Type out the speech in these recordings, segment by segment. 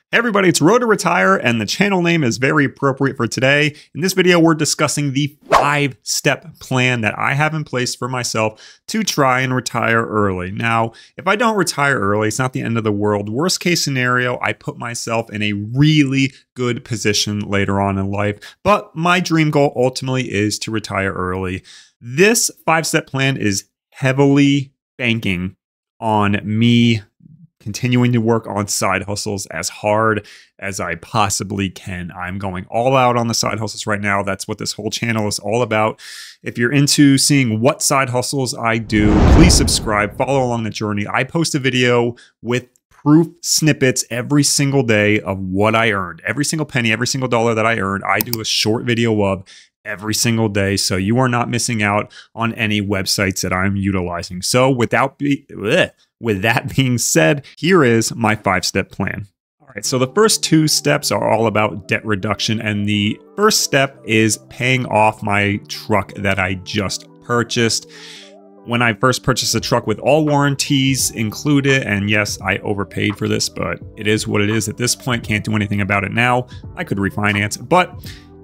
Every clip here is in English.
Hey everybody, it's Road to Retire, and the channel name is very appropriate for today. In this video, we're discussing the 5-step plan that I have in place for myself to try and retire early. Now, if I don't retire early, it's not the end of the world. Worst case scenario, I put myself in a really good position later on in life, but my dream goal ultimately is to retire early. This 5-step plan is heavily banking on me continuing to work on side hustles as hard as I possibly can. I'm going all out on the side hustles right now. That's what this whole channel is all about. If you're into seeing what side hustles I do, please subscribe, follow along the journey. I post a video with proof snippets every single day of what I earned. Every single penny, every single dollar that I earned, I do a short video of every single day, so you are not missing out on any websites that I'm utilizing. So with that being said, here is my 5-step plan. All right, so the first 2 steps are all about debt reduction, and the first step is paying off my truck that I just purchased. When I first purchased a truck with all warranties included, and yes, I overpaid for this, but it is what it is at this point. Can't do anything about it now. I could refinance, but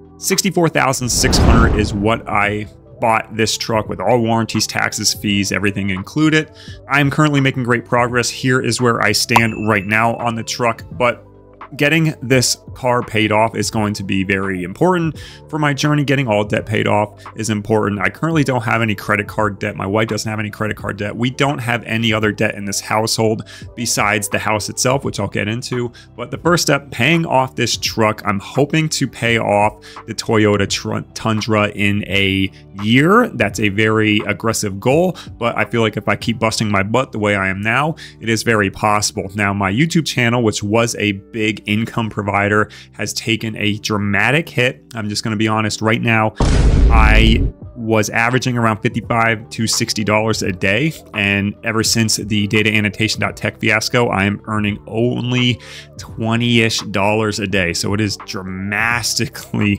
$64,600 is what I bought this truck with all warranties, taxes, fees, everything included. I'm currently making great progress. Here is where I stand right now on the truck, but getting this car paid off is going to be very important for my journey. Getting all debt paid off is important. I currently don't have any credit card debt. My wife doesn't have any credit card debt. We don't have any other debt in this household besides the house itself, which I'll get into. But the first step, paying off this truck. I'm hoping to pay off the Toyota Tundra in a year. That's a very aggressive goal, but I feel like if I keep busting my butt the way I am now, it is very possible. Now, my YouTube channel, which was a big income provider, has taken a dramatic hit. I'm just going to be honest right now. I was averaging around $55 to $60 a day, and ever since the dataannotation.tech fiasco, I am earning only $20-ish a day. So it is drastically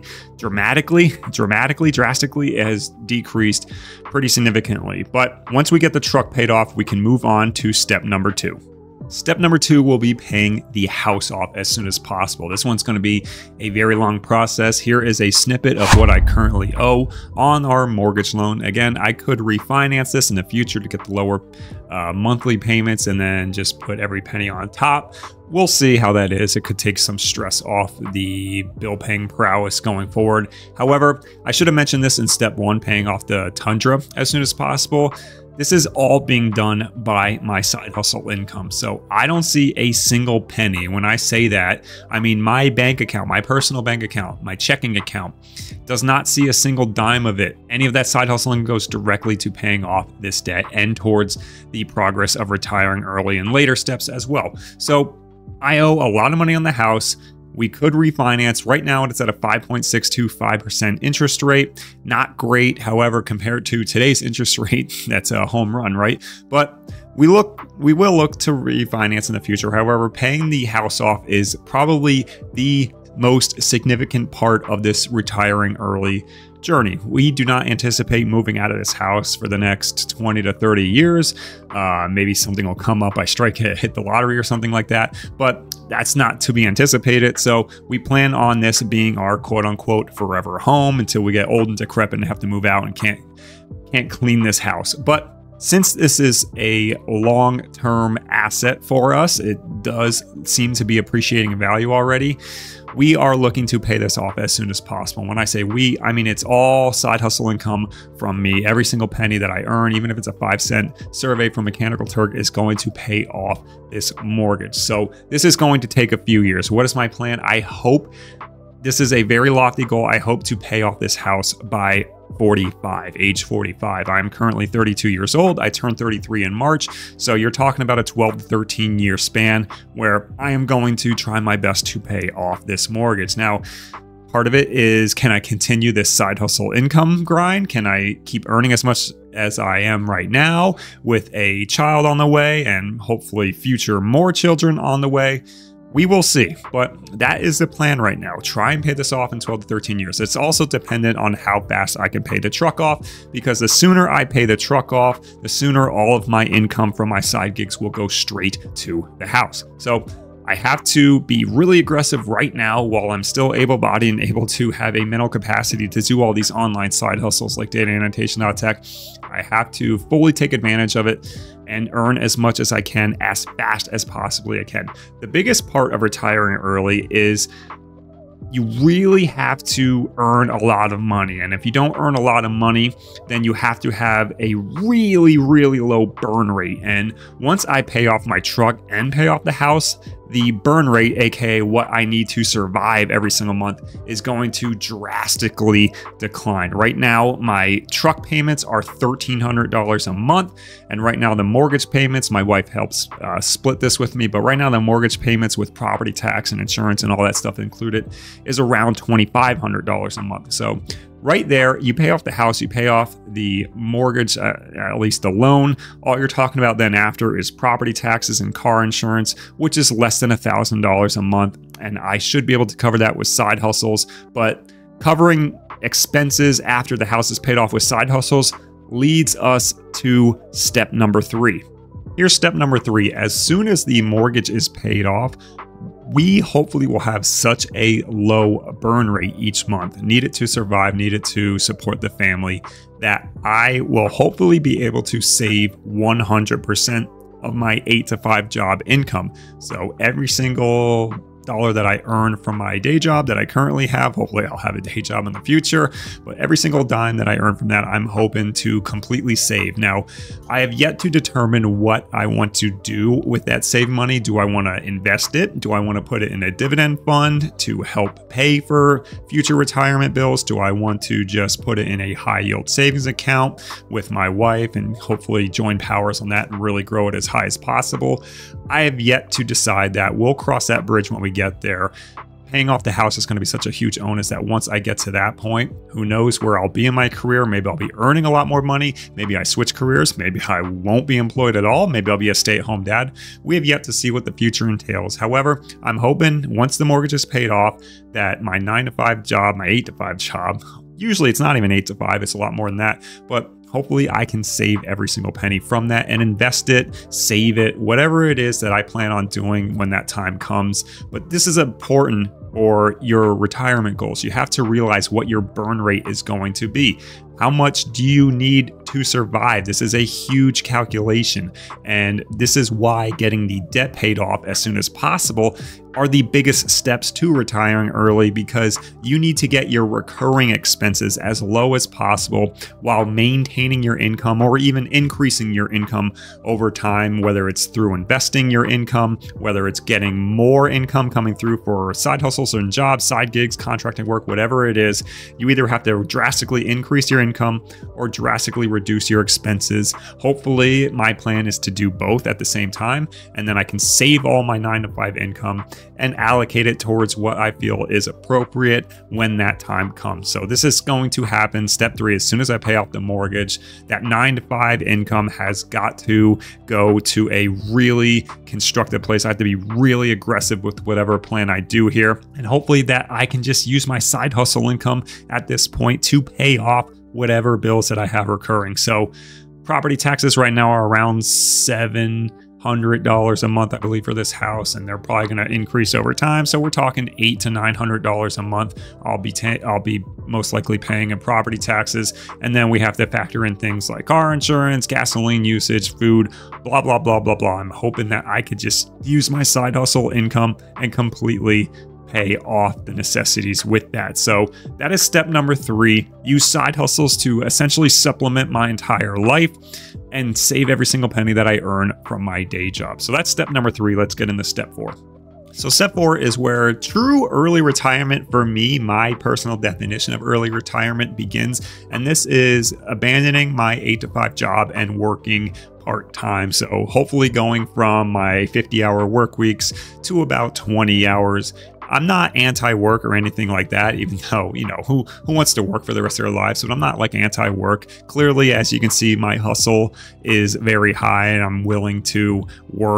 it has decreased pretty significantly. But once we get the truck paid off, we can move on to step number 2. Step number 2 will be paying the house off as soon as possible. This one's going to be a very long process. Here is a snippet of what I currently owe on our mortgage loan. Again, I could refinance this in the future to get the lower monthly payments and then just put every penny on top. We'll see how that is. It could take some stress off the bill paying prowess going forward. However, I should have mentioned this in step 1, paying off the Tundra as soon as possible. This is all being done by my side hustle income. So I don't see a single penny. When I say that, I mean my bank account, my personal bank account, my checking account does not see a single dime of it. Any of that side hustling goes directly to paying off this debt and towards the progress of retiring early and later steps as well. So I owe a lot of money on the house. We could refinance. Right now, it's at a 5.625% interest rate. Not great, however, compared to today's interest rate, that's a home run, right? But we will look to refinance in the future. However, paying the house off is probably the most significant part of this retiring early journey. We do not anticipate moving out of this house for the next 20 to 30 years. Maybe something will come up. I hit the lottery or something like that, but that's not to be anticipated. So we plan on this being our quote unquote forever home until we get old and decrepit and have to move out and can't clean this house. But since this is a long-term asset for us, it does seem to be appreciating in value already. We are looking to pay this off as soon as possible. When I say we, I mean it's all side hustle income from me. Every single penny that I earn, even if it's a 5-cent survey from Mechanical Turk, is going to pay off this mortgage. So this is going to take a few years. What is my plan? I hope, this is a very lofty goal, I hope to pay off this house by age 45. I'm currently 32 years old. I turned 33 in March. So you're talking about a 12 to 13 year span where I am going to try my best to pay off this mortgage. Now, part of it is, can I continue this side hustle income grind? Can I keep earning as much as I am right now with a child on the way and hopefully future more children on the way? We will see, but that is the plan right now. Try and pay this off in 12 to 13 years. It's also dependent on how fast I can pay the truck off, because the sooner I pay the truck off, the sooner all of my income from my side gigs will go straight to the house. So I have to be really aggressive right now while I'm still able-bodied and able to have a mental capacity to do all these online side hustles like data annotation.tech. I have to fully take advantage of it and earn as much as I can as fast as possibly I can. The biggest part of retiring early is you really have to earn a lot of money. And if you don't earn a lot of money, then you have to have a really, really low burn rate. And once I pay off my truck and pay off the house, the burn rate, aka what I need to survive every single month, is going to drastically decline. Right now, my truck payments are $1,300 a month. And right now the mortgage payments, my wife helps split this with me, but right now the mortgage payments with property tax and insurance and all that stuff included is around $2,500 a month. So right there, you pay off the house, you pay off the mortgage, at least the loan. All you're talking about then after is property taxes and car insurance, which is less than $1,000 a month. And I should be able to cover that with side hustles, but covering expenses after the house is paid off with side hustles leads us to step number 3. Here's step number 3. As soon as the mortgage is paid off, we hopefully will have such a low burn rate each month, needed to survive, needed to support the family, that I will hopefully be able to save 100% of my 8-to-5 job income. So every single dollar that I earn from my day job that I currently have, hopefully I'll have a day job in the future, but every single dime that I earn from that, I'm hoping to completely save. Now, I have yet to determine what I want to do with that saved money. Do I want to invest it? Do I want to put it in a dividend fund to help pay for future retirement bills? Do I want to just put it in a high yield savings account with my wife and hopefully join powers on that and really grow it as high as possible? I have yet to decide that. We'll cross that bridge when we get there. Paying off the house is going to be such a huge onus that once I get to that point, who knows where I'll be in my career. Maybe I'll be earning a lot more money. Maybe I switch careers. Maybe I won't be employed at all. Maybe I'll be a stay-at-home dad. We have yet to see what the future entails. However, I'm hoping once the mortgage is paid off that my 9-to-5 job, my 8-to-5 job, usually it's not even 8-to-5, it's a lot more than that, but hopefully I can save every single penny from that and invest it, save it, whatever it is that I plan on doing when that time comes. But this is important for your retirement goals. You have to realize what your burn rate is going to be. How much do you need to survive? This is a huge calculation. And this is why getting the debt paid off as soon as possible are the biggest steps to retiring early, because you need to get your recurring expenses as low as possible while maintaining your income or even increasing your income over time, whether it's through investing your income, whether it's getting more income coming through for side hustles and jobs, side gigs, contracting work, whatever it is. You either have to drastically increase your income or drastically reduce your expenses. Hopefully, my plan is to do both at the same time, and then I can save all my 9-to-5 income and allocate it towards what I feel is appropriate when that time comes. So this is going to happen. Step 3, as soon as I pay off the mortgage, that 9-to-5 income has got to go to a really constructive place. I have to be really aggressive with whatever plan I do here. And hopefully that I can just use my side hustle income at this point to pay off whatever bills that I have recurring. So property taxes right now are around $700 a month, I believe, for this house, and they're probably going to increase over time. So we're talking $800 to $900 a month. I'll be most likely paying in property taxes, and then we have to factor in things like car insurance, gasoline usage, food, blah blah blah blah blah. I'm hoping that I could just use my side hustle income and completely pay off the necessities with that. So that is step number 3. Use side hustles to essentially supplement my entire life and save every single penny that I earn from my day job. So that's step number 3. Let's get into step 4. So step 4 is where true early retirement for me, my personal definition of early retirement, begins. And this is abandoning my 8-to-5 job and working part-time. So hopefully going from my 50-hour work weeks to about 20 hours. I'm not anti-work or anything like that, even though, who wants to work for the rest of their lives? But I'm not like anti-work. Clearly, as you can see, my hustle is very high and I'm willing to work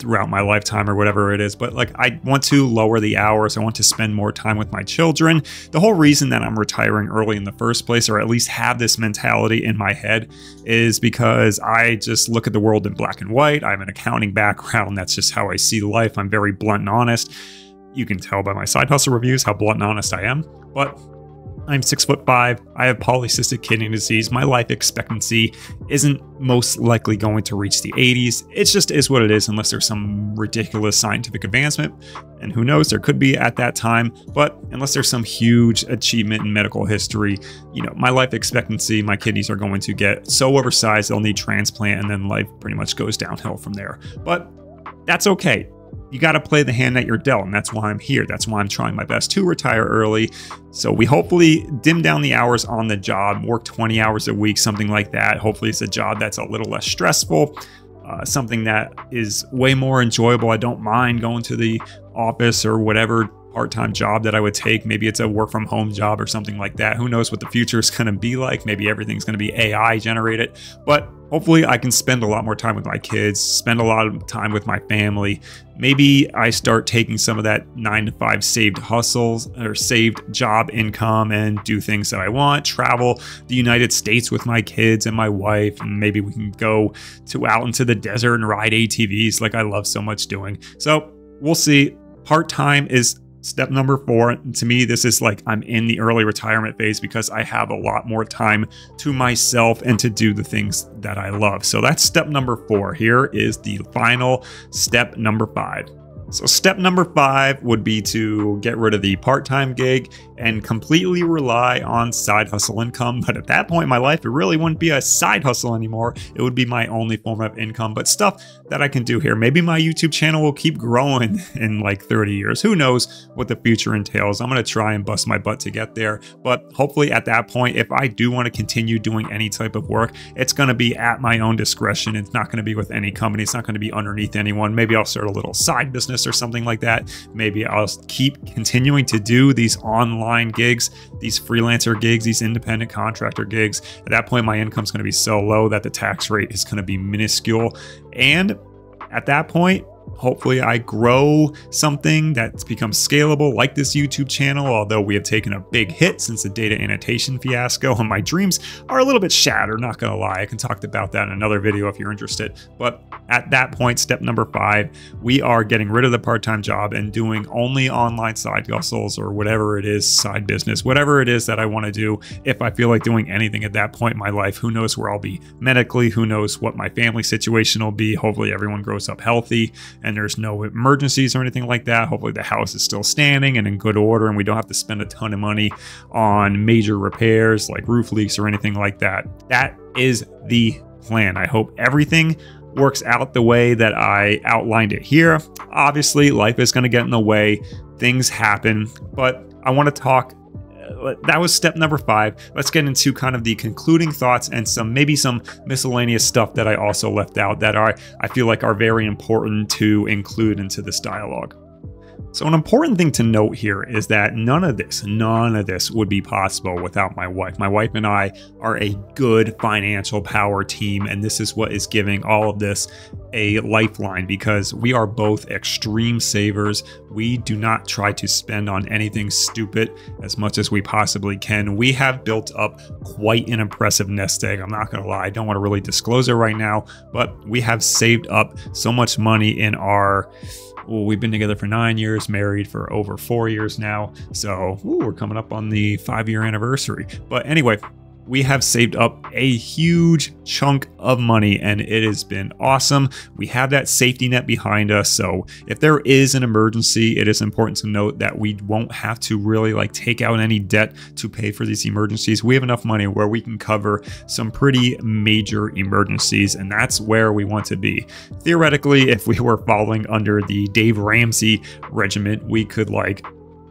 throughout my lifetime or whatever it is. But like, I want to lower the hours. I want to spend more time with my children. The whole reason that I'm retiring early in the first place, or at least have this mentality in my head, is because I just look at the world in black and white. I have an accounting background. That's just how I see life. I'm very blunt and honest. You can tell by my side hustle reviews how blunt and honest I am. But I'm 6'5". I have polycystic kidney disease. My life expectancy isn't most likely going to reach the 80s. It just is what it is, unless there's some ridiculous scientific advancement. And who knows, there could be at that time. But unless there's some huge achievement in medical history, you know, my life expectancy, my kidneys are going to get so oversized they'll need transplant, and then life pretty much goes downhill from there. But that's okay. You got to play the hand that you're dealt, and that's why I'm here. That's why I'm trying my best to retire early. So we hopefully dim down the hours on the job, work 20 hours a week, something like that. Hopefully it's a job that's a little less stressful, something that is way more enjoyable. I don't mind going to the office or whatever part-time job that I would take. Maybe it's a work from home job or something like that. Who knows what the future is going to be like? Maybe everything's going to be AI generated, but hopefully I can spend a lot more time with my kids, spend a lot of time with my family. Maybe I start taking some of that 9-to-5 saved hustles or saved job income and do things that I want, travel the United States with my kids and my wife, and maybe we can go out into the desert and ride ATVs like I love so much doing. So we'll see. Part-time is step number 4. And to me, this is like I'm in the early retirement phase because I have a lot more time to myself and to do the things that I love. So that's step number 4. Here is the final step number 5. So step number 5 would be to get rid of the part-time gig and completely rely on side hustle income. But at that point in my life, it really wouldn't be a side hustle anymore. It would be my only form of income, but stuff that I can do here. Maybe my YouTube channel will keep growing in like 30 years. Who knows what the future entails? I'm going to try and bust my butt to get there. But hopefully at that point, if I do want to continue doing any type of work, it's going to be at my own discretion. It's not going to be with any company. It's not going to be underneath anyone. Maybe I'll start a little side business or something like that. Maybe I'll keep continuing to do these online gigs, these freelancer gigs, these independent contractor gigs. At that point, my income is going to be so low that the tax rate is going to be minuscule. And at that point, hopefully I grow something that's become scalable like this YouTube channel, although we have taken a big hit since the data annotation fiasco, and my dreams are a little bit shattered, not gonna lie. I can talk about that in another video if you're interested. But at that point, step number 5, we are getting rid of the part-time job and doing only online side hustles or whatever it is, side business, whatever it is that I want to do. If I feel like doing anything at that point in my life, who knows where I'll be medically, who knows what my family situation will be. Hopefully everyone grows up healthy and there's no emergencies or anything like that. Hopefully the house is still standing and in good order, and we don't have to spend a ton of money on major repairs like roof leaks or anything like that. That is the plan. I hope everything works out the way that I outlined it here. Obviously, life is going to get in the way. Things happen, but I want to talk. That was step number 5. Let's get into kind of the concluding thoughts and maybe some miscellaneous stuff that I also left out that I feel like are very important to include into this dialogue. So an important thing to note here is that none of this would be possible without my wife. My wife and I are a good financial power team, and this is what is giving all of this a lifeline because we are both extreme savers. We do not try to spend on anything stupid as much as we possibly can. We have built up quite an impressive nest egg. I'm not gonna lie, I don't want to really disclose it right now, but we have saved up so much money in our we've been together for 9 years, married for over 4 years now. So we're coming up on the 5-year anniversary. But anyway, we have saved up a huge chunk of money and it has been awesome. We have that safety net behind us. So if there is an emergency, it is important to note that we won't have to really like take out any debt to pay for these emergencies. We have enough money where we can cover some pretty major emergencies, and that's where we want to be. Theoretically, if we were following under the Dave Ramsey regimen, we could like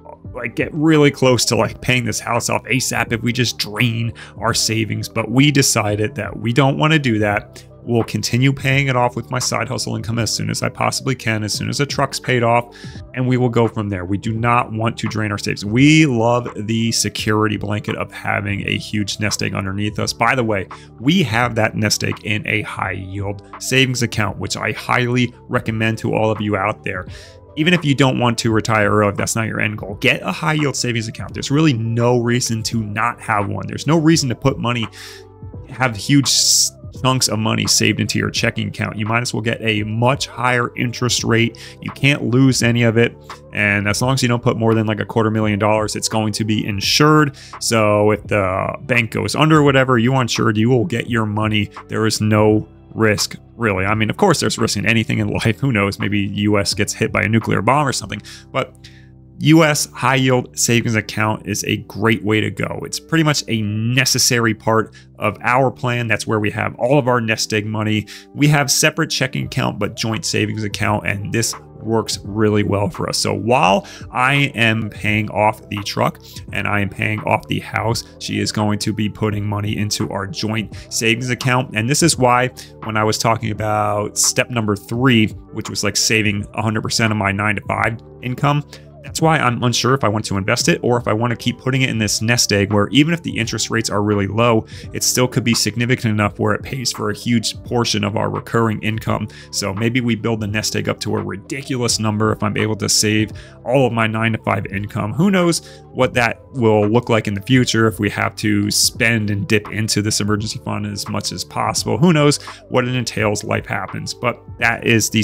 get really close to like paying this house off ASAP if we just drain our savings. But we decided that we don't want to do that. will continue paying it off with my side hustle income as soon as I possibly can, as soon as the truck's paid off, and we will go from there. We do not want to drain our savings. We love the security blanket of having a huge nest egg underneath us. By the way, we have that nest egg in a high yield savings account, which I highly recommend to all of you out there. Even if you don't want to retire early, if that's not your end goal, get a high yield savings account. There's really no reason to not have one. There's no reason to put money, have huge chunks of money saved into your checking account. You might as well get a much higher interest rate. You can't lose any of it. And as long as you don't put more than like $250,000, it's going to be insured. So if the bank goes under or whatever, you are insured, you will get your money. There is no risk, really. I mean, of course, there's risk in anything in life. Who knows? Maybe US gets hit by a nuclear bomb or something. But US high yield savings account is a great way to go. It's pretty much a necessary part of our plan. That's where we have all of our nest egg money. We have separate checking account, but joint savings account, and this works really well for us. So while I am paying off the truck and I am paying off the house, she is going to be putting money into our joint savings account. And this is why when I was talking about step number 3, which was like saving 100% of my 9-to-5 income, that's why I'm unsure if I want to invest it or if I want to keep putting it in this nest egg where even if the interest rates are really low, it still could be significant enough where it pays for a huge portion of our recurring income. So maybe we build the nest egg up to a ridiculous number if I'm able to save all of my 9-to-5 income. Who knows what that will look like in the future if we have to spend and dip into this emergency fund as much as possible. Who knows what it entails, life happens. But that is the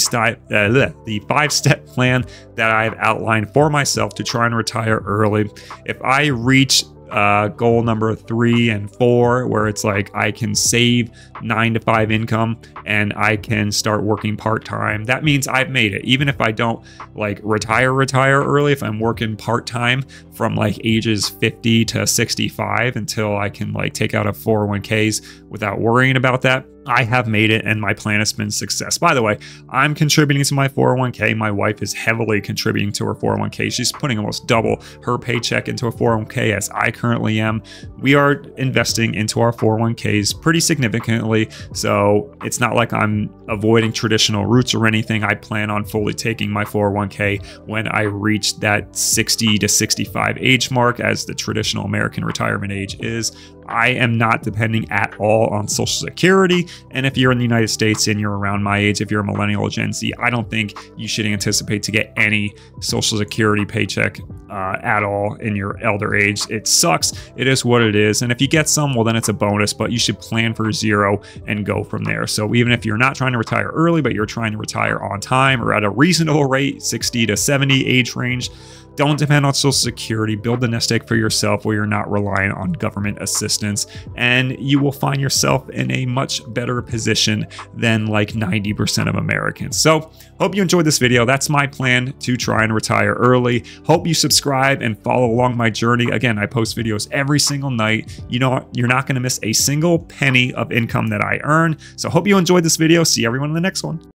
5-step plan that I've outlined for myself to try and retire early. If I reach goal number 3 and 4, where it's like I can save 9-to-5 income and I can start working part-time, that means I've made it. Even if I don't like retire early, if I'm working part-time from like ages 50 to 65 until I can like take out a 401ks without worrying about that, I have made it and my plan has been success. By the way, I'm contributing to my 401k. My wife is heavily contributing to her 401k. She's putting almost double her paycheck into a 401k as I currently am. We are investing into our 401ks pretty significantly. So it's not like I'm avoiding traditional routes or anything. I plan on fully taking my 401k when I reach that 60 to 65 age mark, as the traditional American retirement age is. I am not depending at all on Social Security. And if you're in the United States and you're around my age, if you're a millennial or Gen Z, I don't think you should anticipate to get any Social Security paycheck at all in your elder age. It sucks. It is what it is. And if you get some, well, then it's a bonus, but you should plan for 0 and go from there. So even if you're not trying to retire early, but you're trying to retire on time or at a reasonable rate, 60 to 70 age range, don't depend on Social Security. Build a nest egg for yourself where you're not relying on government assistance, and you will find yourself in a much better position than like 90% of Americans. So hope you enjoyed this video. That's my plan to try and retire early. Hope you subscribe and follow along my journey. Again, I post videos every single night. You know, you're not going to miss a single penny of income that I earn. So hope you enjoyed this video. See everyone in the next one.